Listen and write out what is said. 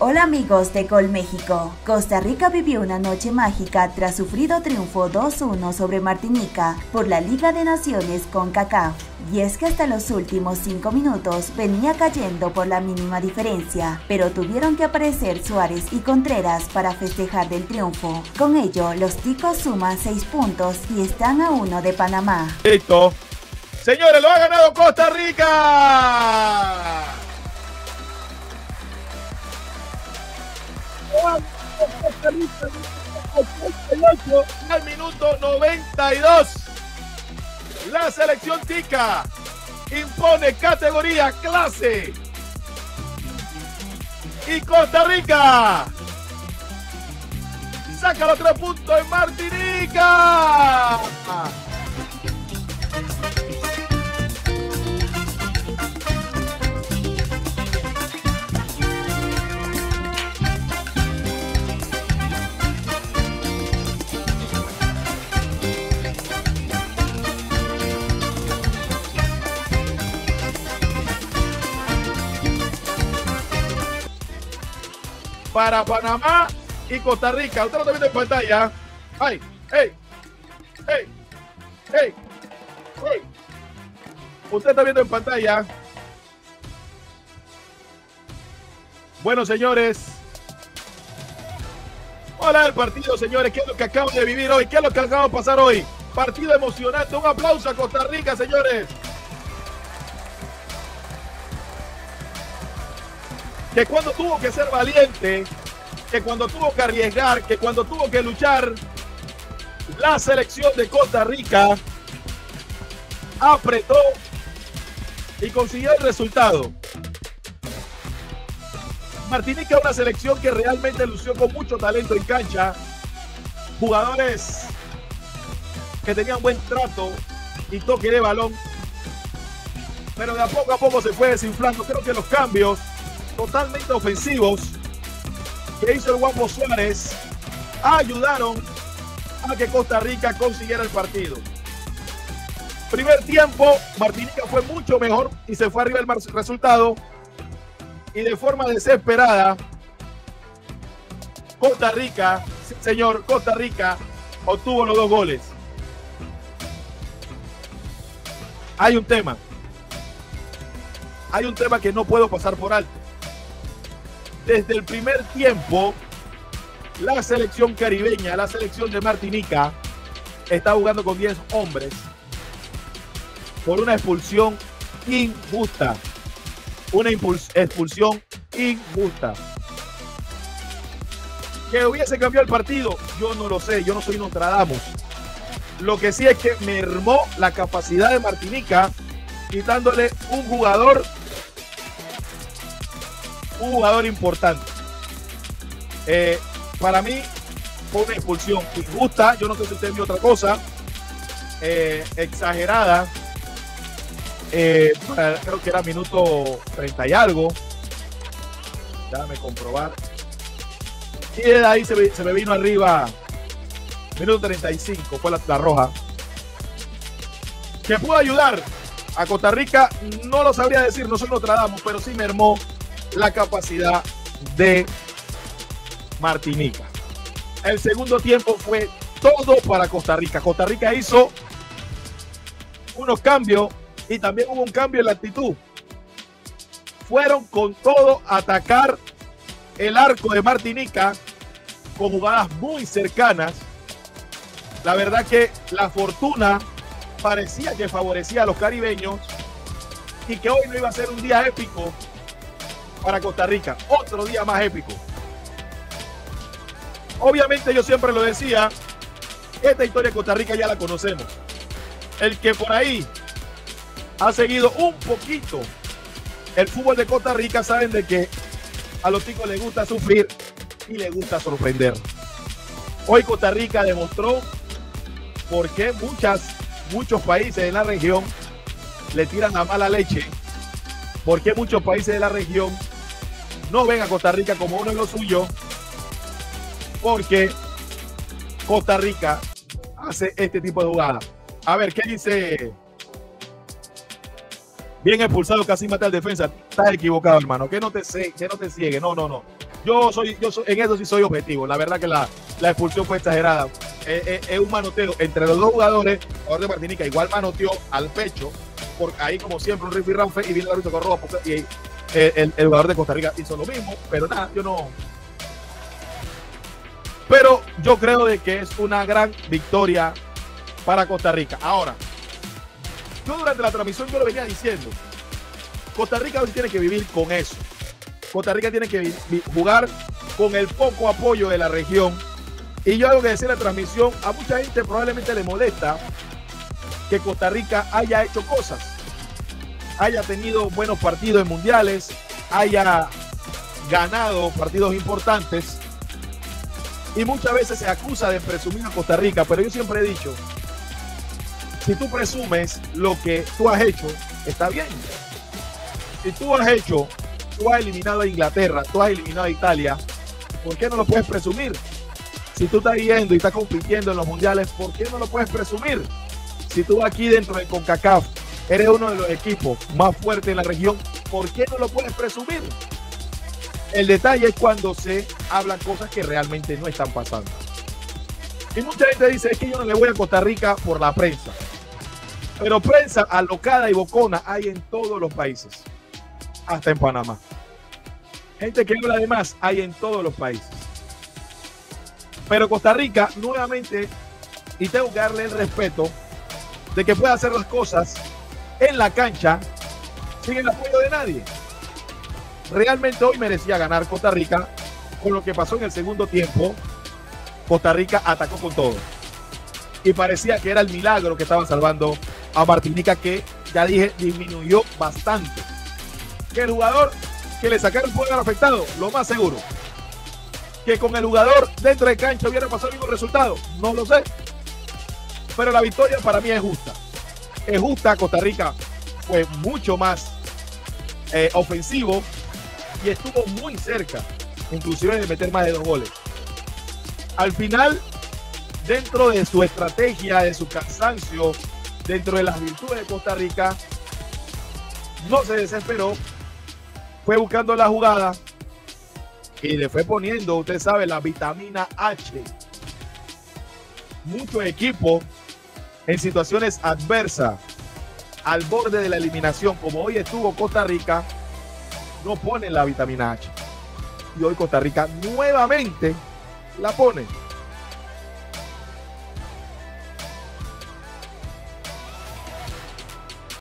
Hola amigos de Gol México. Costa Rica vivió una noche mágica tras sufrido triunfo 2-1 sobre Martinica por la Liga de Naciones CONCACAF. Y es que hasta los últimos 5 minutos venía cayendo por la mínima diferencia, pero tuvieron que aparecer Suárez y Contreras para festejar del triunfo. Con ello, los ticos suman 6 puntos y están a 1 de Panamá. Listo. Señores, lo ha ganado Costa Rica. Costa Rica al minuto 92. La selección tica impone categoría, clase. Y Costa Rica saca los 3 puntos en Martinica. Para Panamá y Costa Rica. Usted lo está viendo en pantalla. ¡Ay! ¡Ey! ¡Ey! ¡Ey! ¡Ey! Usted está viendo en pantalla. Bueno, señores. Hola el partido, señores. ¿Qué es lo que acabo de vivir hoy? ¿Qué es lo que acaba de pasar hoy? Partido emocionante. Un aplauso a Costa Rica, señores. Que cuando tuvo que ser valiente, que cuando tuvo que arriesgar, que cuando tuvo que luchar, la selección de Costa Rica apretó y consiguió el resultado. Martinica es una selección que realmente lució con mucho talento en cancha, jugadores que tenían buen trato y toque de balón, pero de a poco se fue desinflando. Creo que los cambios totalmente ofensivos que hizo el Guapo Suárez ayudaron a que Costa Rica consiguiera el partido. Primer tiempo, Martinica fue mucho mejor y se fue arriba el resultado, y de forma desesperada Costa Rica, sí, señor, Costa Rica obtuvo los 2 goles. Hay un tema que no puedo pasar por alto. Desde el primer tiempo, la selección caribeña, la selección de Martinica, está jugando con 10 hombres por una expulsión injusta. Una expulsión injusta. ¿Que hubiese cambiado el partido? Yo no lo sé, yo no soy Nostradamus. Lo que sí es que mermó la capacidad de Martinica, quitándole un jugador importante. Para mí fue una expulsión injusta. Yo no sé si usted vio otra cosa, exagerada. Creo que era minuto 30 y algo. Déjame comprobar. Y de ahí se me vino arriba. Minuto 35 fue la roja, que pudo ayudar a Costa Rica. No lo sabría decir, no soy Nostradamus, pero sí mermó la capacidad de Martinica. El segundo tiempo fue todo para Costa Rica. Costa Rica hizo unos cambios y también hubo un cambio en la actitud. Fueron con todo a atacar el arco de Martinica con jugadas muy cercanas. La verdad que la fortuna parecía que favorecía a los caribeños y que hoy no iba a ser un día épico para Costa Rica, otro día más épico. Obviamente yo siempre lo decía, esta historia de Costa Rica ya la conocemos. El que por ahí ha seguido un poquito el fútbol de Costa Rica saben de que a los chicos les gusta sufrir y les gusta sorprender. Hoy Costa Rica demostró por qué muchos países de la región le tiran la mala leche, por qué muchos países de la región no ven a Costa Rica como uno de los suyos, porque Costa Rica hace este tipo de jugadas. A ver, ¿qué dice? Bien expulsado, casi mata al defensa. Estás equivocado, hermano. Que no te ciegue. No. En eso sí soy objetivo. La verdad que la expulsión fue exagerada. Es un manoteo entre los dos jugadores. El jugador de Martinica igual manoteó al pecho, porque ahí como siempre un rifirrafe y viene el árbitro con roja, y el jugador de Costa Rica hizo lo mismo, pero nada, pero yo creo de que es una gran victoria para Costa Rica. Ahora, yo durante la transmisión yo lo venía diciendo, Costa Rica hoy tiene que vivir con eso. Costa Rica tiene que jugar con el poco apoyo de la región. Y yo algo que decía en la transmisión, a mucha gente probablemente le molesta que Costa Rica haya hecho cosas, haya tenido buenos partidos en mundiales, haya ganado partidos importantes, y muchas veces se acusa de presumir a Costa Rica, pero yo siempre he dicho, si tú presumes lo que tú has hecho, está bien. Si tú has eliminado a Inglaterra, tú has eliminado a Italia, ¿por qué no lo puedes presumir? Si tú estás yendo y estás compitiendo en los mundiales, ¿por qué no lo puedes presumir? Si tú aquí dentro de CONCACAF eres uno de los equipos más fuertes en la región, ¿por qué no lo puedes presumir? El detalle es cuando se hablan cosas que realmente no están pasando. Y mucha gente dice, es que yo no le voy a Costa Rica por la prensa. Pero prensa alocada y bocona hay en todos los países, hasta en Panamá. Gente que habla de más hay en todos los países. Pero Costa Rica, nuevamente, y tengo que darle el respeto de que pueda hacer las cosas en la cancha sin el apoyo de nadie. Realmente hoy merecía ganar Costa Rica. Con lo que pasó en el segundo tiempo, Costa Rica atacó con todo. Y parecía que era el milagro que estaban salvando a Martinica, que, ya dije, disminuyó bastante. Que el jugador que le sacaron puede haber afectado, lo más seguro. Que con el jugador dentro de cancha hubiera pasado el mismo resultado, no lo sé. Pero la victoria para mí es justa. Es justa. Costa Rica fue mucho más ofensivo y estuvo muy cerca, inclusive de meter más de 2 goles. Al final, dentro de su estrategia, de su cansancio, dentro de las virtudes de Costa Rica, no se desesperó, fue buscando la jugada y le fue poniendo, usted sabe, la vitamina H. Muchos equipos en situaciones adversas, al borde de la eliminación, como hoy estuvo Costa Rica, no ponen la vitamina H. Y hoy Costa Rica nuevamente la pone.